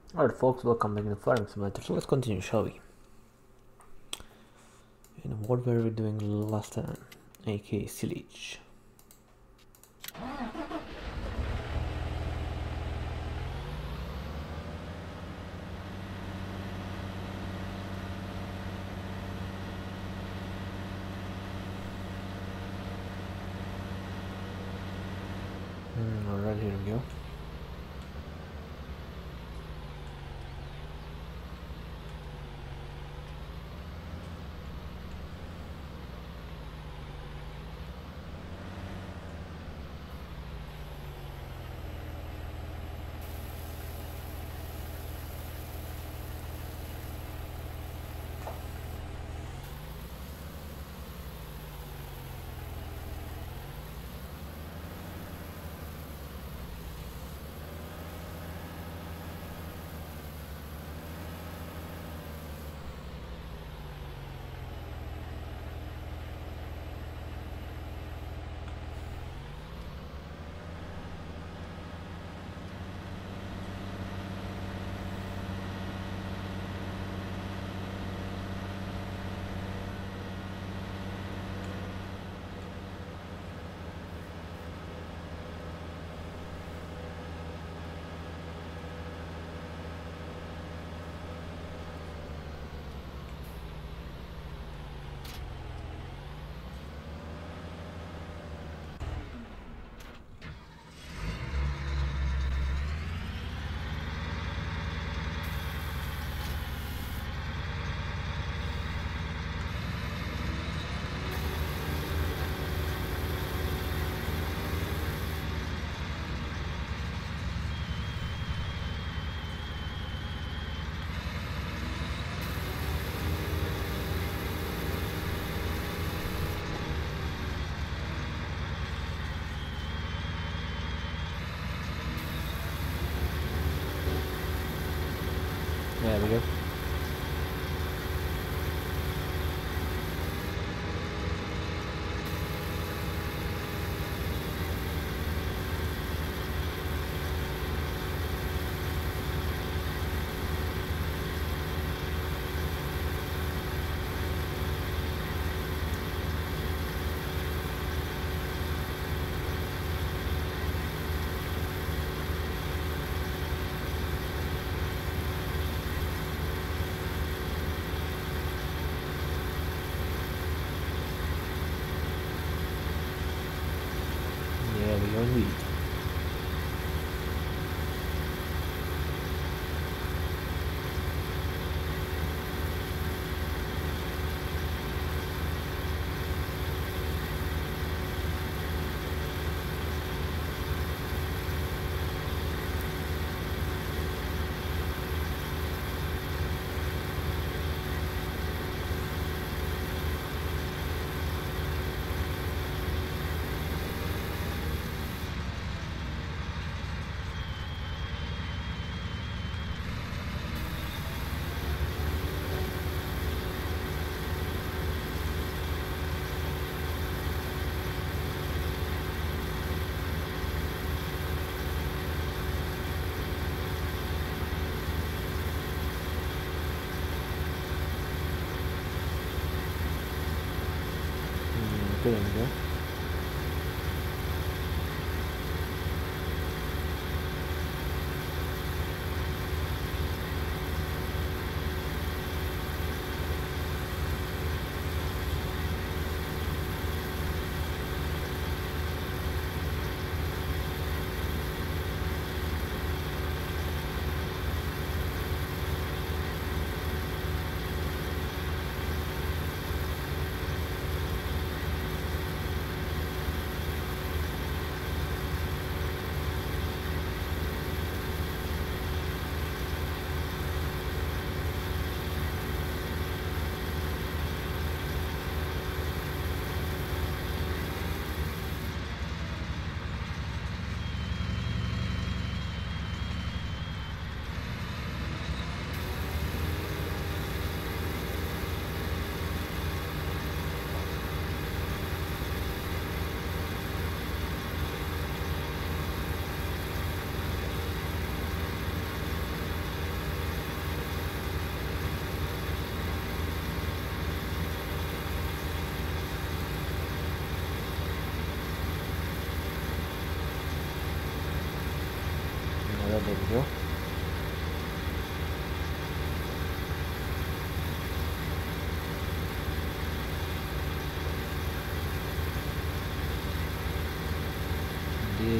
Alright folks, welcome back to the Farming Simulator. So let's continue, shall we? And what were we doing last time? aka silage. Alright, here we go. There we go. There we go indeed. There we go.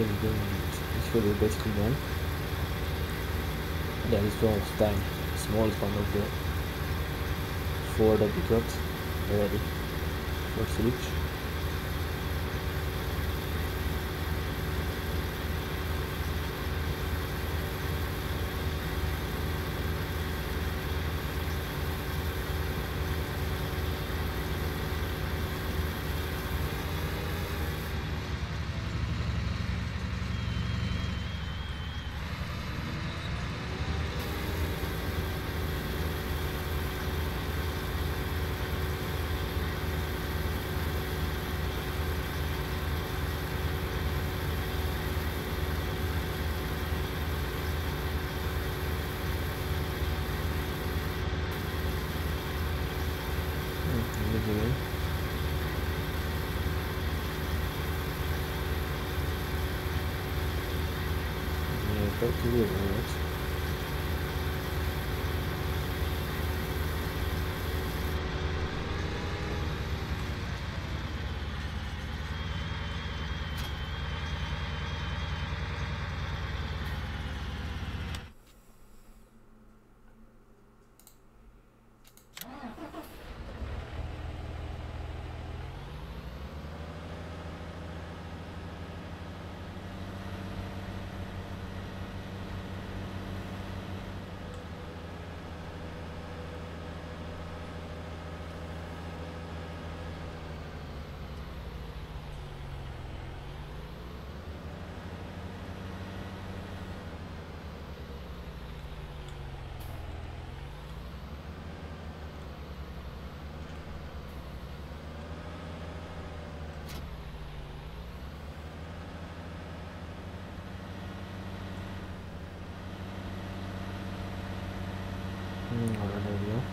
this video basically done. Yeah, this one was tiny, smallest one of the 4 that we got already for siege. Quite weird, right? Alright, there we go.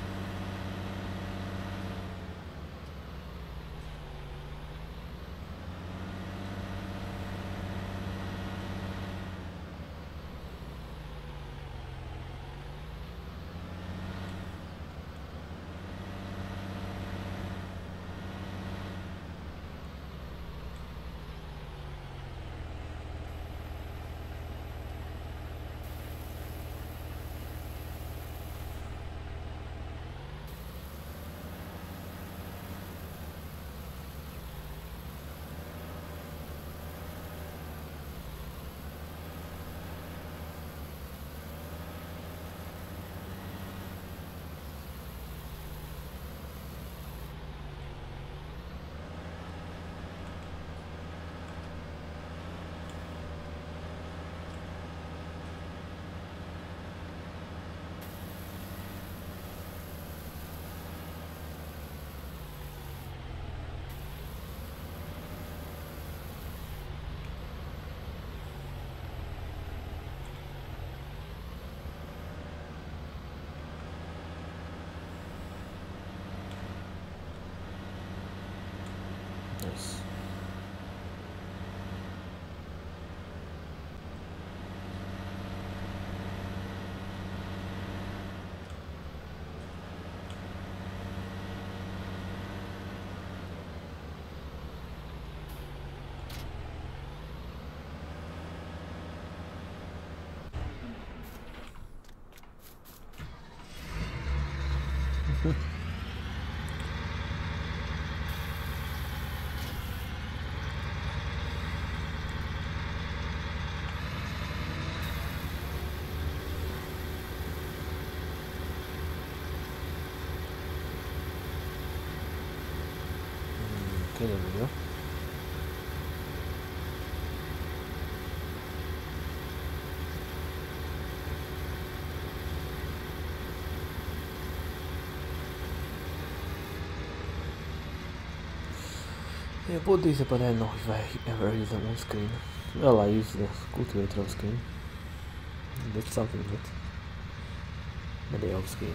Nice. Okay, there we go. Yeah, bought these, but I don't know if I ever use them on screen. Well, I use the cultivator on screen. That's something good. But they off screen.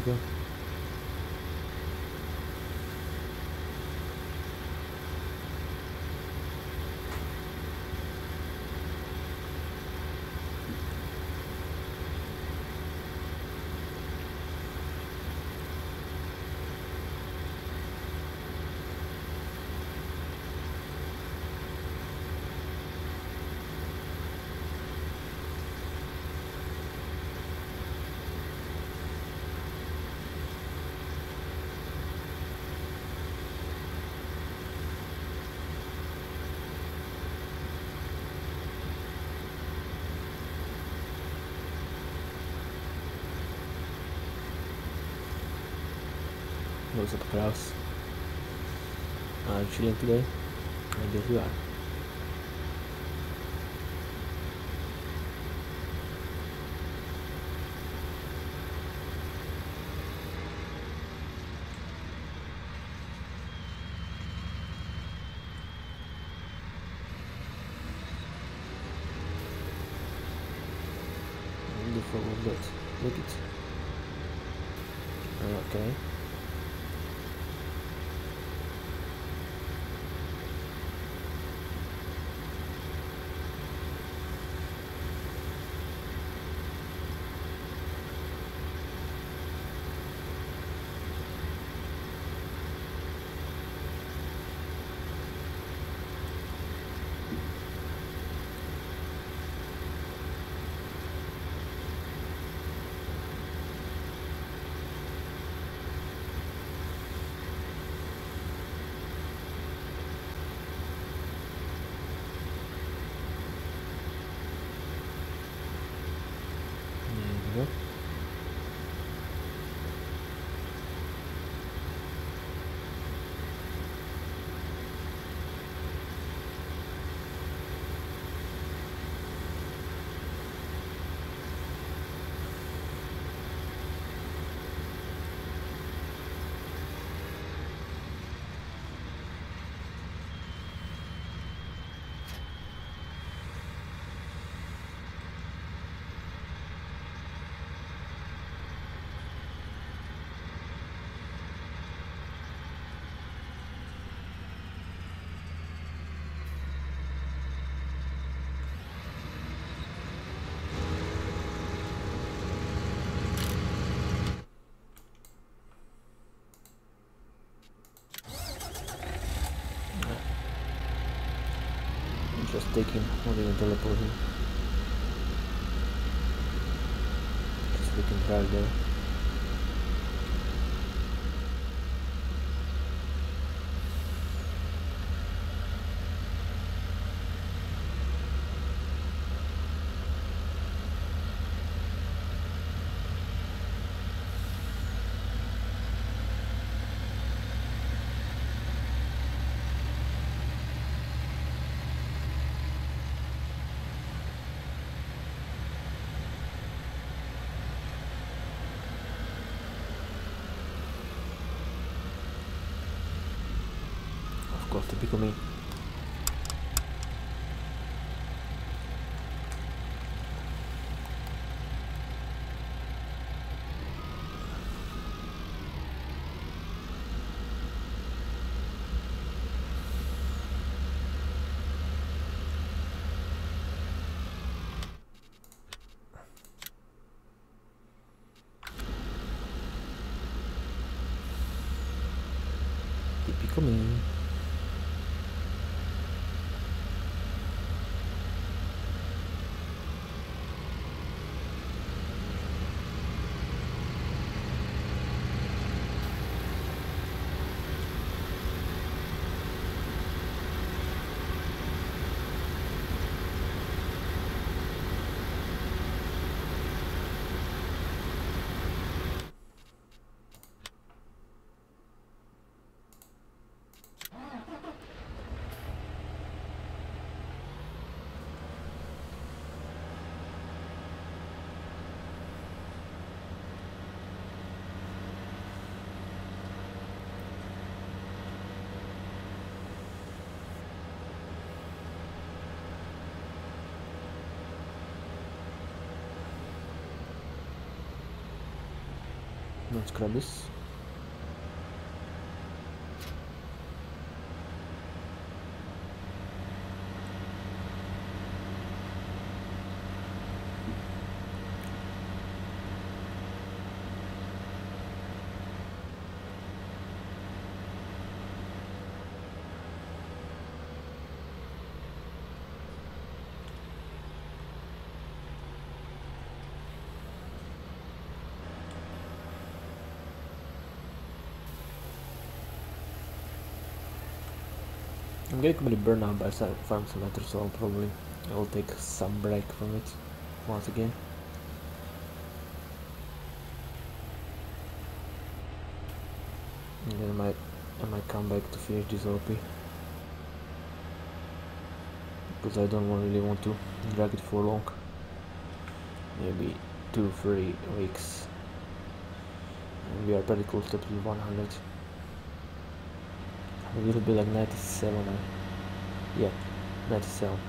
go. What's up, Klaus? Are you chilling today? I guess you are. Do forward that. Look it. Okay. There we go. Just take him, not even teleport him. Just freaking drag there. Of course, typical me. Typical me. Let's grab this. I'm getting completely burned out by Farm Simulator, so I will take some break from it once again. And then I might come back to finish this OP, because I don't really want to drag it for long. Maybe 2-3 weeks, and we are pretty close to 100. A little bit like 97. Yeah, 97.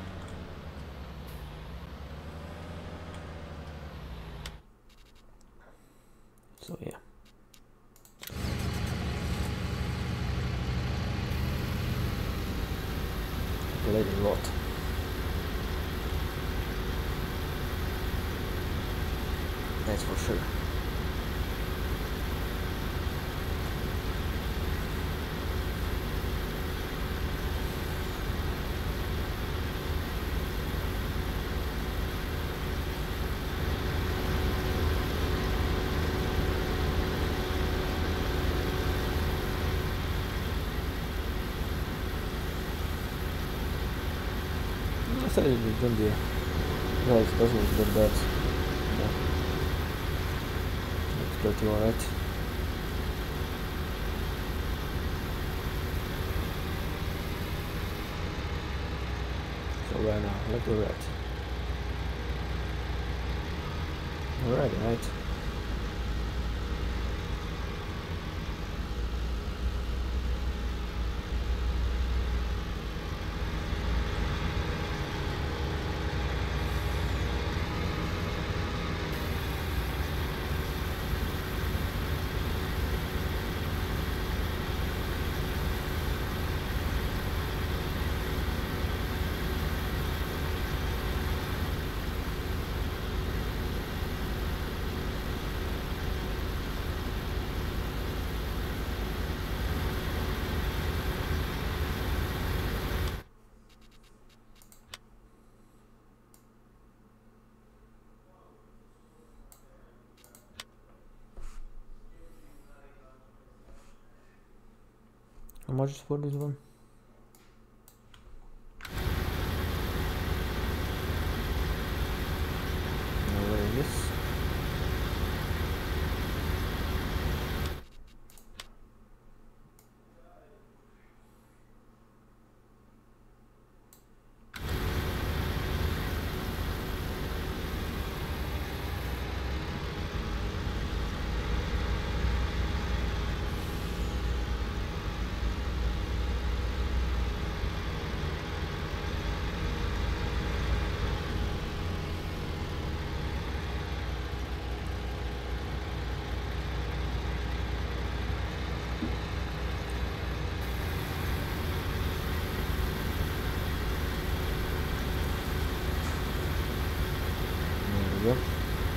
So yeah. Played a lot. That's for sure. I said it don't be. No, it doesn't look that bad. Yeah. Looks pretty alright. So right now, look at that. Alright, right. How much is for this one? Now where is this? There we go.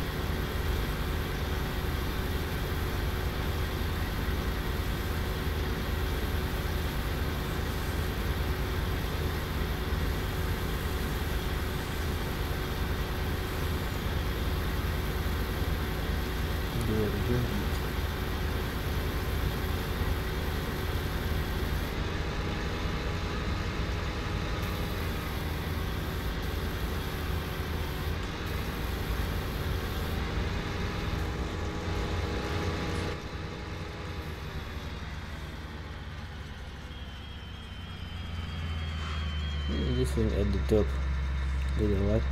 This thing at the top didn't what?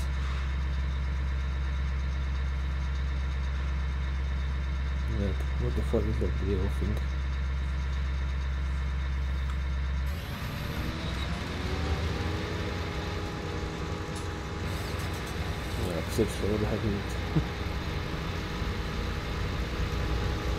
Like, what the fuck is that video thing? Yeah, seriously, what the heck is it?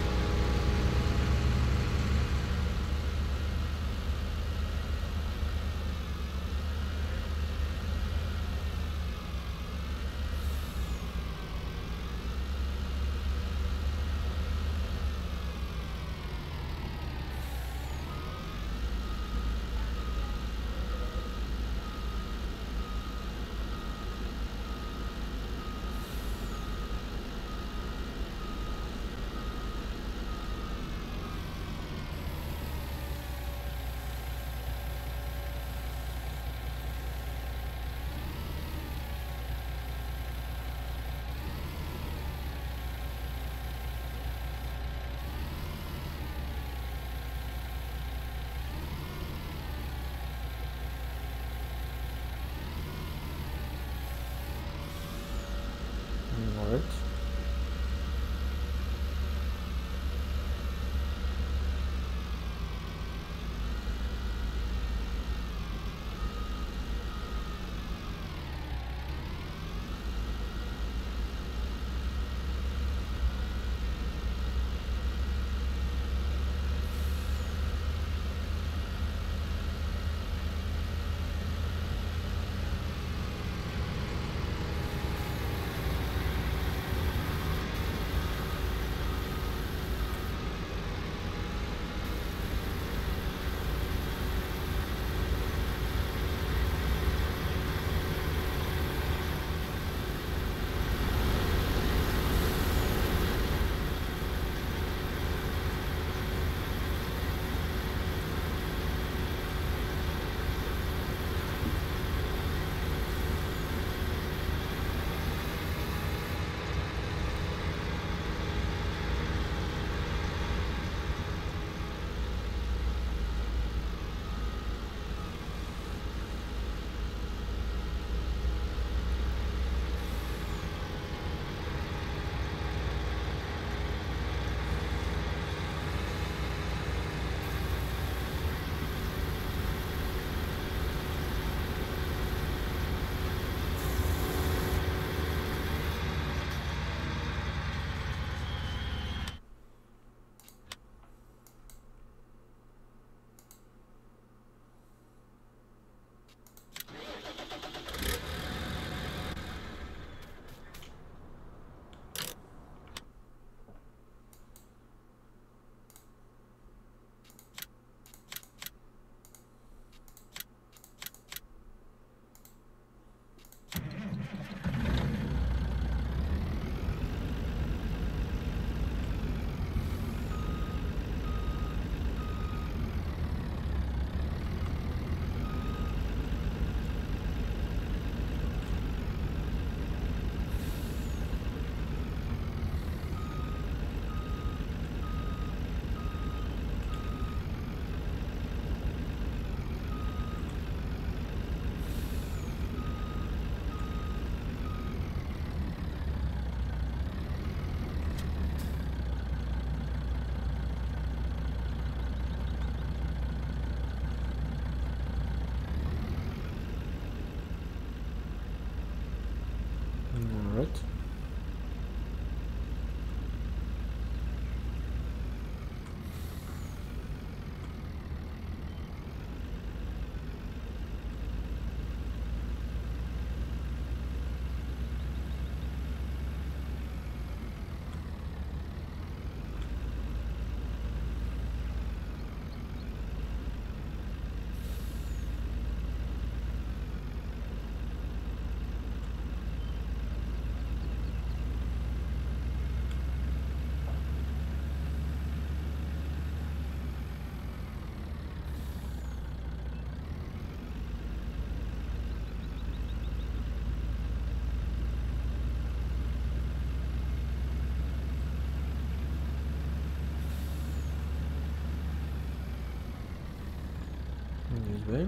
Okay.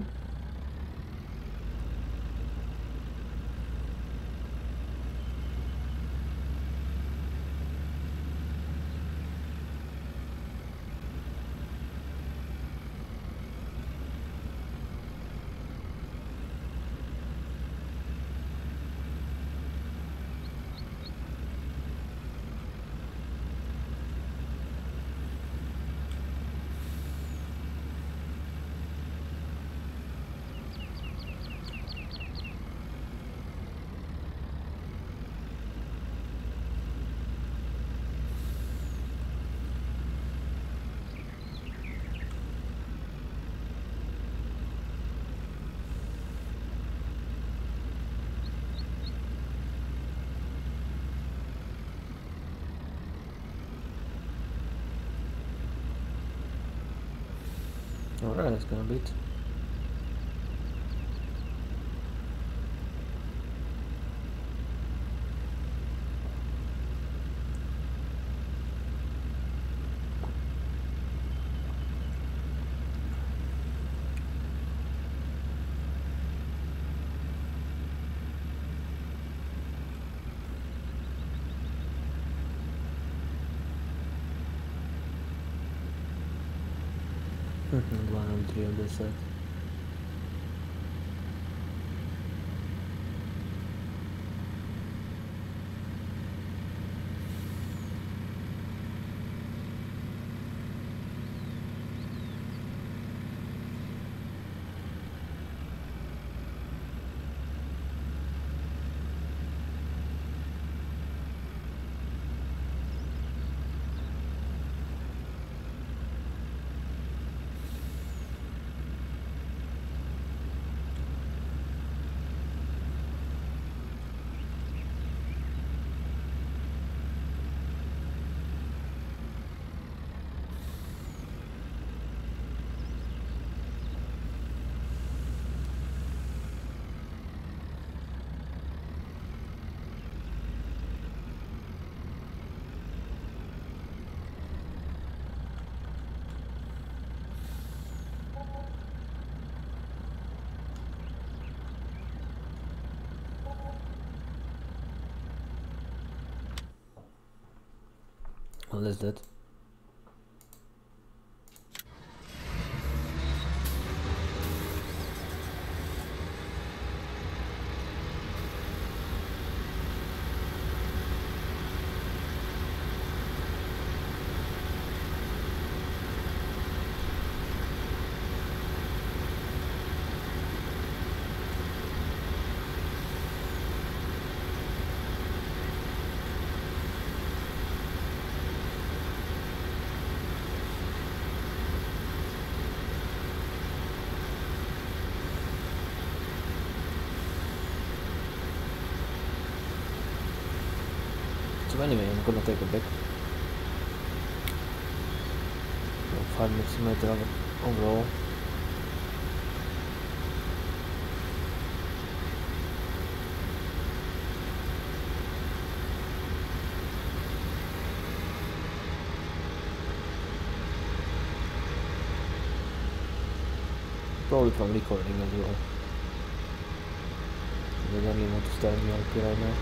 Alright, that's gonna beat. One and three on this side. Well, is that? So anyway, I'm gonna take a break. 5 minutes later overall. Probably from recording as well. I don't even want to start the LP right now.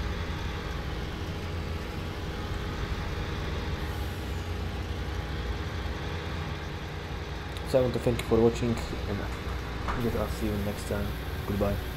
So I want to thank you for watching, and I guess I'll see you next time. Goodbye.